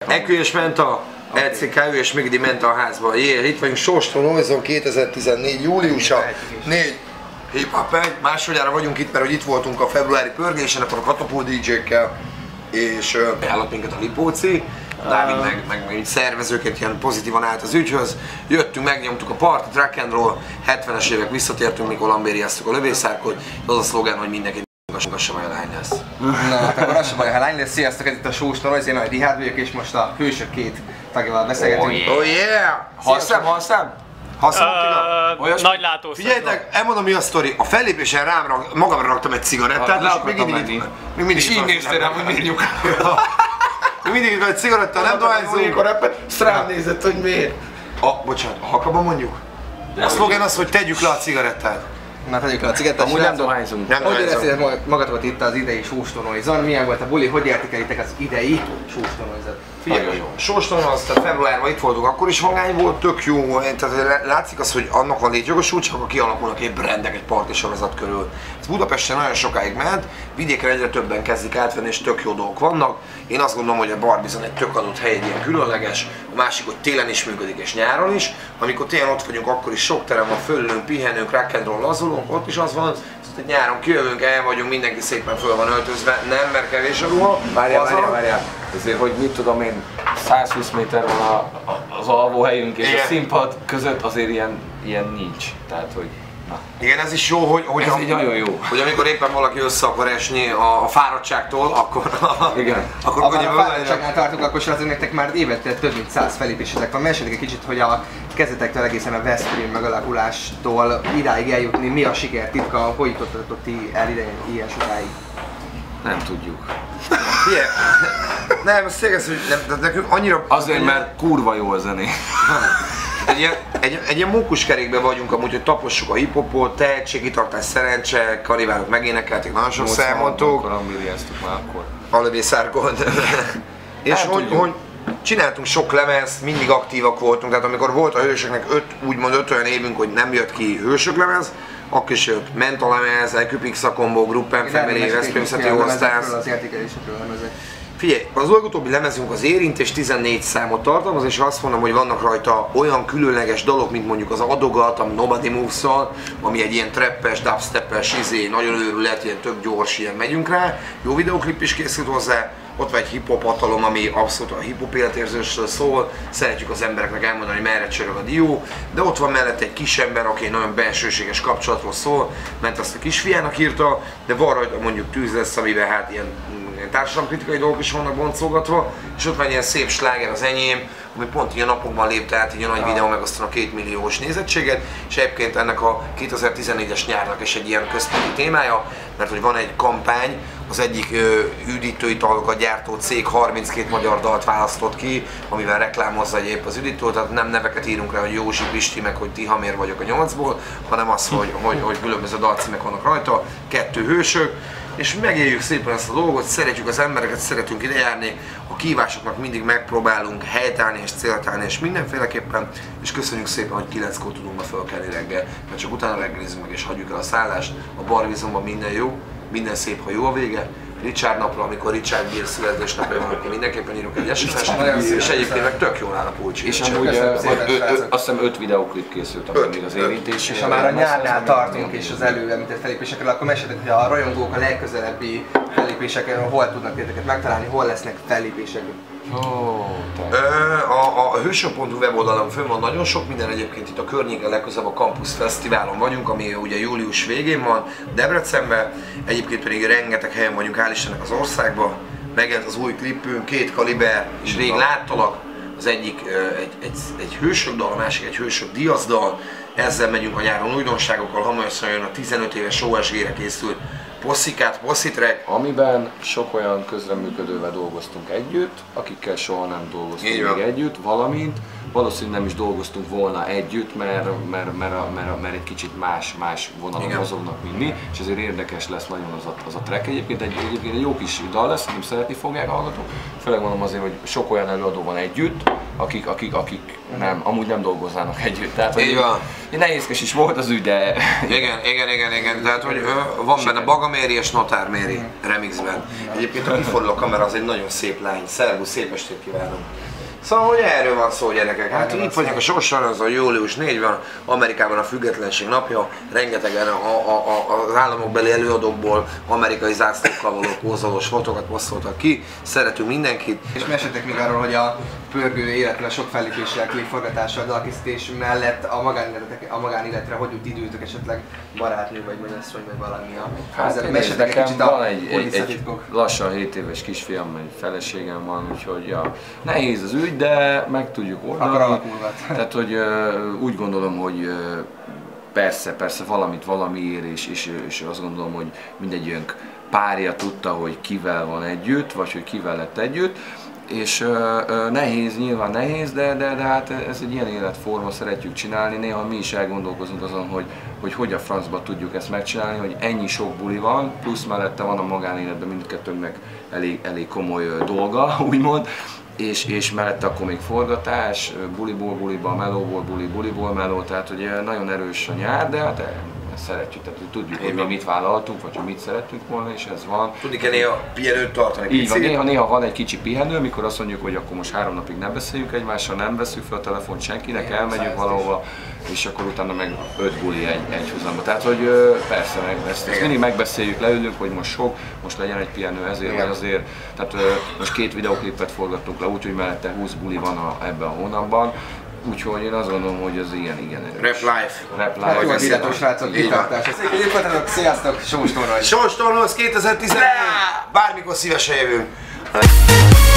Ekü és Menta, LCKÜ és Migdi Menta a házban. Itt vagyunk Sóstó Noise-on 2014. júliusa. 4 hip-hop egy. Másodjára vagyunk itt, mert hogy itt voltunk a februári pörgésen, akkor a Katapult DJ-kkel, és ajánlott minket a Lipóci. Dávid meg szervezőként ilyen pozitívan állt az ügyhöz. Jöttünk, megnyomtuk a partit, rock and roll, 70-es évek, visszatértünk, mikor lambériáztuk a lövészárkot. Az a szlogán, hogy mindenki az sem baj, a lány lesz. Na, akkor az sem baj, ha lány lesz. Sziasztok, ez itt a Sóstó Noise, én Nagy Richard vagyok, és most a Hősök két tagjával beszélgetünk. Oh yeah! Halszám? Nagy látószak. Figyeljetek, elmondom mi a sztori. A fellépésen magamra raktam egy cigarettát, és még mindig és így néztél rám, hogy miért nyugál. Mindig egy cigaretta, nem dohányzunk. Azt rám nézett, hogy miért. Bocsánat, a hakaba mondjuk? A szlogán az, hogy tegyük le a cigarettát. Na, tegyük le a cigarettát. Amúgy nem dohányzunk. Hogy éreztétek magatokat itt az idei Sóstó Noise-on? Milyen volt a buli? Hogy értékelitek az idei Sóstó Noise-ot? Figyelj, Sóston az, tehát februárban itt voltunk, akkor is vagány volt, tök jó, tehát látszik az, hogy annak van létjogosultság, akkor kialakulnak egy brandek egy parti sorozat körül. Ez Budapesten nagyon sokáig ment, vidékre egyre többen kezdik átvenni, és tök jó dolgok vannak. Én azt gondolom, hogy a Barbizon egy tök adott hely, egy ilyen különleges, a másik, hogy télen is működik és nyáron is. Amikor télen ott vagyunk, akkor is sok terem van, fölülünk, pihenünk, rock and roll, lazulunk, ott is az van, hogy nyáron kijövünk, el vagyunk, mindenki szépen föl van öltözve, nem, mert kevés a ruha. Várjál. Azért, hogy mit tudom én, 120 méter van az alvóhelyünk és a színpad között, azért ilyen nincs. Tehát, hogy... Na. Igen, ez is jó, hogy ez így nagyon jó. Hogy amikor éppen valaki össze akar esni a fáradtságtól, akkor... Igen. Akkor a fáradtságnál tartunk, akkor srácok, nektek már évente több mint 100 felépésetek van. Meséljetek egy kicsit, hogy a kezdetektől egészen a Veszprém megalakulástól idáig eljutni, mi a siker titka, hogy jutottatok ti el ilyen sokáig? Nem tudjuk. Igen. Nem, ez tényleg, hogy nekünk annyira... Azért, mert kurva jó a zené. Egy ilyen mókuskerékben vagyunk amúgy, hogy tapossuk a hip-hopot, tehetségkitartás, szerencse, kaniválok megénekelték, nagyon sokszor elmondtuk. Már akkor. A lövészárkon. És hogy csináltunk sok lemezt, mindig aktívak voltunk, tehát amikor volt a Hősöknek úgymond 5 olyan évünk, hogy nem jött ki Hősök lemez, akkor is jött Menta lemez, Ecupix a Combo, Gruppen Family, Veszprém City Osztász. Figyelj, az legutóbbi lemezünk az Érint és 14 számot tartalmaz, és azt mondom, hogy vannak rajta olyan különleges dalok, mint mondjuk az Adogat, a Nobody Moves-szal, ami egy ilyen trappes, dubstepes, nagyon őrület, ilyen tök gyors, ilyen megyünk rá. Jó videóklip is készült hozzá, ott van egy hip-hop hatalom, ami abszolút a hip-hop életérzésről szól, szeretjük az embereknek elmondani, hogy merre csörög a dió, de ott van mellett egy kis ember, aki egy nagyon bensőséges kapcsolatról szól, ment azt a kisfiának írta, de van rajta mondjuk Tűz lesz, amiben hát ilyen társadalomkritikai dolgok is vannak boncolgatva, és ott van ilyen szép sláger, Az enyém, ami pont ilyen napokban lépte át egy nagy videó, meg aztán a 2 milliós nézettséget, és egyébként ennek a 2014-es nyárnak is egy ilyen központi témája, mert hogy van egy kampány, az egyik üdítőitalokat gyártó cég 32 magyar dalt választott ki, amivel reklámozza épp az üdítőt, tehát nem neveket írunk rá, hogy Józsi, Pisti, meg hogy Tihamér vagyok a 8-ból, hanem az, hogy különböző dalcímek vannak rajta, 2 hősök, és megéljük szépen ezt a dolgot, szeretjük az embereket, szeretünk ide járni, a kívásoknak mindig megpróbálunk helytállni és céltállni és mindenféleképpen, és köszönjük szépen, hogy 9-kor tudunk ma fölkelni reggel, mert csak utána reggelizünk meg és hagyjuk el a szállást, a Barbizonban minden jó, minden szép, ha jó a vége. Richard napra, amikor Richard Beer születésnapja van, akkor mindenképpen írunk egy SMS-t, és egyébként meg tök jól áll a pulcsi. És amúgy azt hiszem 5 videóklip készült, ami még az érintés. És ha már a nyárnál tartunk és az előemlített fellépésekről, akkor meséljetek, hogy a rajongók a legközelebbi fellépéseken hol tudnak titeket megtalálni, hol lesznek fellépések. A hősök.hu weboldalon fönn van nagyon sok minden, egyébként itt a környéken legközelebb a Campus Fesztiválon vagyunk, ami ugye július végén van, Debrecenben, egyébként pedig rengeteg helyen vagyunk, hál' Istennek az országban, megjelent az új klipünk, 2 kaliber, és rég láttalak, az egyik egy hősök dal, a másik egy hősök diaszdal, ezzel megyünk a nyáron újdonságokkal, hamarosan jön a 15 éves OSG-re készült Poszitrack, amiben sok olyan közreműködővel dolgoztunk együtt, akikkel soha nem dolgoztunk még együtt, valamint valószínűleg nem is dolgoztunk volna együtt, mert egy kicsit más vonalon mozognak, mint mi, és ezért érdekes lesz nagyon az a track. Egyébként egy jó kis dal lesz, nem szeretni fogják hallgatók. Főleg mondom azért, hogy sok olyan előadó van együtt, akik amúgy nem dolgoznának együtt. Tehát, így van. Nehézkes is volt az ügy, de... Igen. Tehát, hogy van benne Bagaméri és Notár Méri remixben. Egyébként a kiforduló kamera az egy nagyon szép lány. Szervusz, szép estét kívánok! Szóval, hogy erről van szó, gyerekek. Hát itt vagyunk a sorson, az a július 4 van, Amerikában a függetlenség napja, rengetegen az államokbeli előadókból amerikai zászlókkal való pózolós fotókat posztoltak ki. Szeretünk mindenkit. És meséltek még arról, hogy a pörgő életre sok fellépéssel, klipforgatással, dalkészítés mellett a magánéletre hogy jut időtök, esetleg barátnő vagy menyasszony vagy valami a... Hát nekem van egy lassan 7 éves kisfiam, egy feleségem van, úgyhogy ja, nehéz az ügy, de meg tudjuk oldani. Tehát, hogy úgy gondolom, hogy persze valamiért, és azt gondolom, hogy mindegyünk párja tudta, hogy kivel van együtt, vagy hogy kivel lett együtt. És nyilván nehéz, de hát ez egy ilyen életforma, szeretjük csinálni. Néha mi is elgondolkozunk azon, hogy a francba tudjuk ezt megcsinálni, hogy ennyi sok buli van, plusz mellette van a magánéletben mindkettőnknek elég komoly dolga, úgymond. És mellette akkor még forgatás, buliból buliba, melóból buliból meló, tehát ugye nagyon erős a nyár, de hát szeretjük, tehát hogy tudjuk, hogy mi mit vállaltunk, vagy hogy mit szerettünk volna, és ez van. Tudni-e néha pihenőt tartani? Így van, néha van egy kicsi pihenő, mikor azt mondjuk, hogy akkor most 3 napig nem beszéljünk egymással, nem veszünk fel a telefont senkinek, elmegyünk valahova, és akkor utána meg 5 buli egy húzamba. Tehát, hogy persze, ezt mindig megbeszéljük, leülünk, hogy most sok, most legyen egy pihenő ezért vagy azért. Tehát most 2 videoklipet forgattunk le, úgyhogy mellette 20 buli van ebben a hónapban. Úgyhogy én azt gondolom, hogy az igen erős. Rap Life. Hát jó, az írjátok, srácok, kitartás. Sziasztok, Sós Tornoz. Sós Tornoz 2014. Bármikor szívesen jövünk.